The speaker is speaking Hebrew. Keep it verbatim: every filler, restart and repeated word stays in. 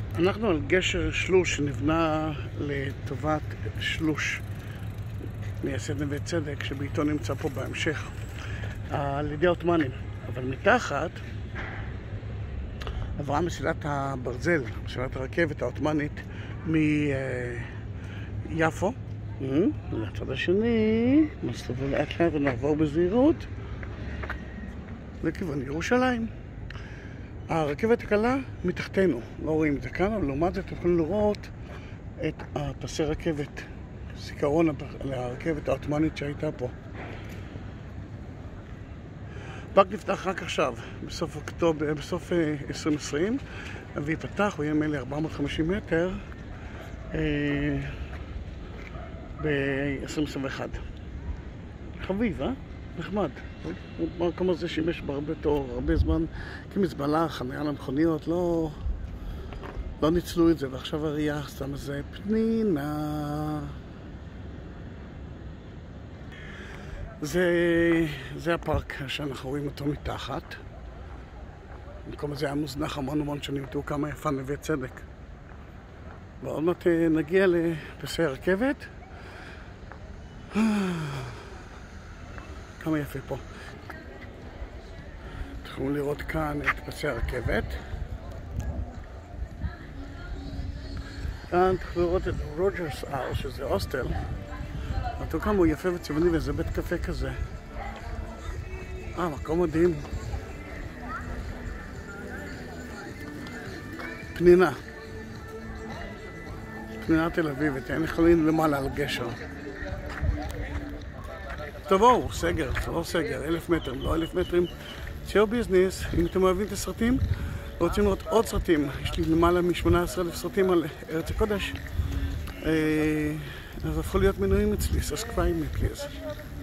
אנחנו על גשר שלוש שנבנה לטובת שלוש מייסד נווה צדק, שבעיתו נמצא פה בהמשך על ידי העות'מאנים. אבל מתחת עברה מסילת הברזל, מסילת הרכבת העות'מאנית מיפו לצד השני. נסתובב לאט לאט ונעבור בזהירות לכיוון ירושלים. הרכבת הקלה מתחתנו, לא רואים את זה כאן, אבל לעומת זה אתם יכולים לראות את פסי רכבת, זיכרון לרכבת העות'מאנית שהייתה פה. הפארק נפתח רק עכשיו, בסוף אוקטובר, בסוף עשרים עשרים, ויפתח, הוא יהיה מלא ארבע מאות וחמישים מטר ב-עשרים עשרים ואחת. חביב, אה? נחמד. המקום הזה שימש בהרבה תור, הרבה זמן כמזבלה, חניה למכוניות, לא, לא ניצלו את זה, ועכשיו הראייה שם איזה פנינה. זה, זה הפארק שאנחנו רואים אותו מתחת. המקום הזה היה מוזנח המון המון שנים, תראו כמה יפה נווה צדק. ועוד מעט נגיע לפסי הרכבת. כמה יפה פה. תוכלו לראות כאן את פסי הרכבת. כאן תוכלו לראות את רוג'רס האוס, שזה הוסטל. תראו כמה הוא יפה וצבעוני, וזה בית קפה כזה. אה, מקום מדהים. פנינה. פנינה תל אביבית, אין יכולים למעלה על גשר. תבואו, סגר, לא סגר, אלף מטר, לא אלף מטרים. שייר ביזנס, אם אתם אוהבים את הסרטים, רוצים לראות עוד סרטים. יש לי למעלה מ-שמונה עשרה אלף סרטים על ארץ הקודש. אז הפכו להיות מנויים אצלי, subscribe me please.